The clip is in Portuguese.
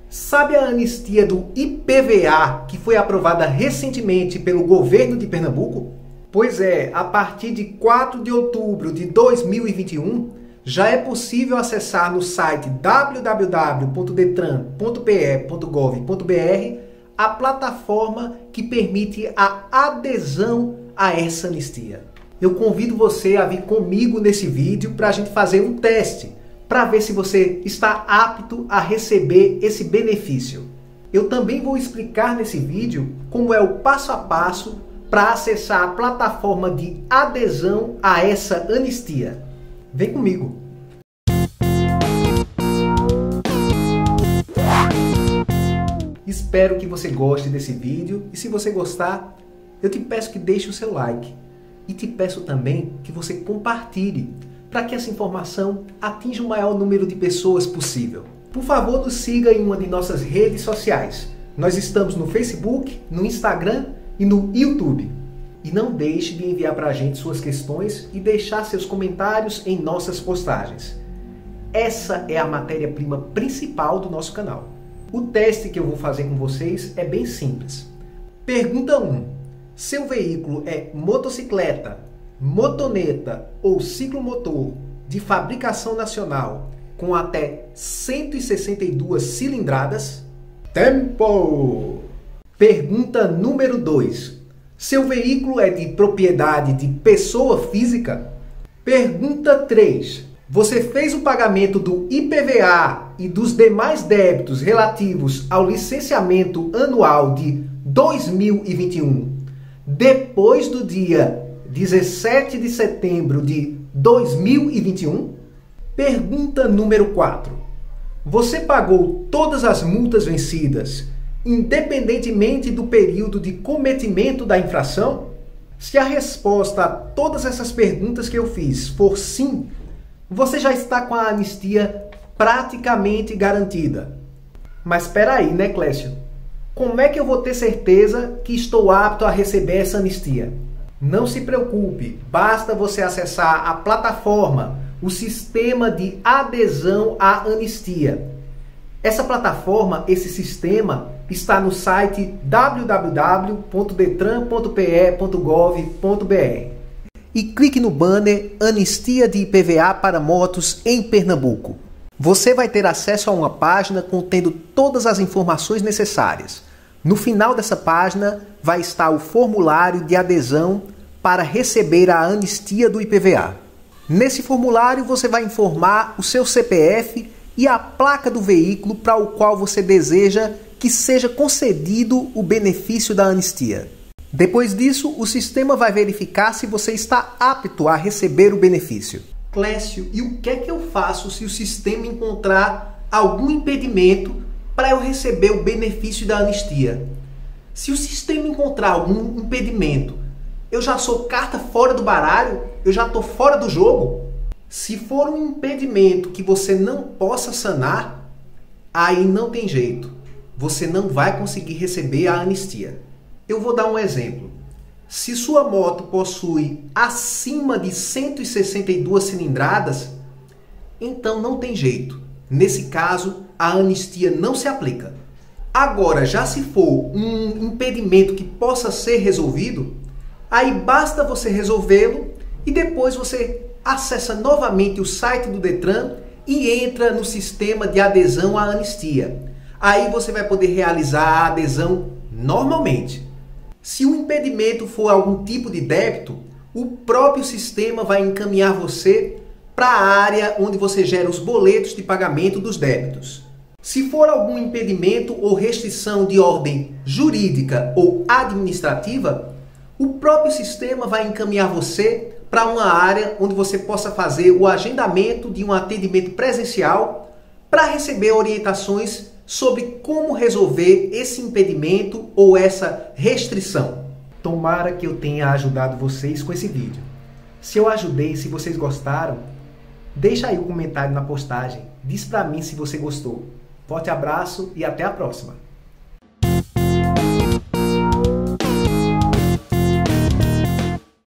Sabe a anistia do IPVA que foi aprovada recentemente pelo governo de Pernambuco? Pois é, a partir de 4 de outubro de 2021, já é possível acessar no site www.detran.pe.gov.br a plataforma que permite a adesão a essa anistia. Eu convido você a vir comigo nesse vídeo para a gente fazer um teste, para ver se você está apto a receber esse benefício. Eu também vou explicar nesse vídeo como é o passo a passo para acessar a plataforma de adesão a essa anistia. Vem comigo! Espero que você goste desse vídeo e se você gostar, eu te peço que deixe o seu like e te peço também que você compartilhe para que essa informação atinja o maior número de pessoas possível. Por favor, nos siga em uma de nossas redes sociais. Nós estamos no Facebook, no Instagram e no YouTube. E não deixe de enviar para a gente suas questões e deixar seus comentários em nossas postagens. Essa é a matéria-prima principal do nosso canal. O teste que eu vou fazer com vocês é bem simples. Pergunta 1. Seu veículo é motocicleta, motoneta ou ciclomotor de fabricação nacional com até 162 cilindradas? Tempo! Pergunta número 2. Seu veículo é de propriedade de pessoa física? Pergunta 3. Você fez o pagamento do IPVA e dos demais débitos relativos ao licenciamento anual de 2021 depois do dia 17 de setembro de 2021? Pergunta número 4. Você pagou todas as multas vencidas, independentemente do período de cometimento da infração? Se a resposta a todas essas perguntas que eu fiz for sim, você já está com a anistia praticamente garantida. Mas espera aí, né, Clécio? Como é que eu vou ter certeza que estou apto a receber essa anistia? Não se preocupe, basta você acessar a plataforma, o sistema de adesão à anistia. Essa plataforma, esse sistema, está no site www.detran.pe.gov.br. E clique no banner Anistia de IPVA para motos em Pernambuco. Você vai ter acesso a uma página contendo todas as informações necessárias. No final dessa página vai estar o formulário de adesão para receber a anistia do IPVA. Nesse formulário você vai informar o seu CPF e a placa do veículo para o qual você deseja que seja concedido o benefício da anistia. Depois disso, o sistema vai verificar se você está apto a receber o benefício. Clécio, e o que é que eu faço se o sistema encontrar algum impedimento para eu receber o benefício da anistia? Se o sistema encontrar algum impedimento, eu já sou carta fora do baralho? Eu já estou fora do jogo? Se for um impedimento que você não possa sanar, aí não tem jeito. Você não vai conseguir receber a anistia. Eu vou dar um exemplo. Se sua moto possui acima de 162 cilindradas, então não tem jeito. Nesse caso, a anistia não se aplica. Agora, já se for um impedimento que possa ser resolvido, aí basta você resolvê-lo e depois você acessa novamente o site do Detran e entra no sistema de adesão à anistia. Aí você vai poder realizar a adesão normalmente. Se o impedimento for algum tipo de débito, o próprio sistema vai encaminhar você para a área onde você gera os boletos de pagamento dos débitos. Se for algum impedimento ou restrição de ordem jurídica ou administrativa, o próprio sistema vai encaminhar você para uma área onde você possa fazer o agendamento de um atendimento presencial para receber orientações sobre como resolver esse impedimento ou essa restrição. Tomara que eu tenha ajudado vocês com esse vídeo. Se eu ajudei, se vocês gostaram, deixa aí o comentário na postagem. Diz para mim se você gostou. Forte abraço e até a próxima.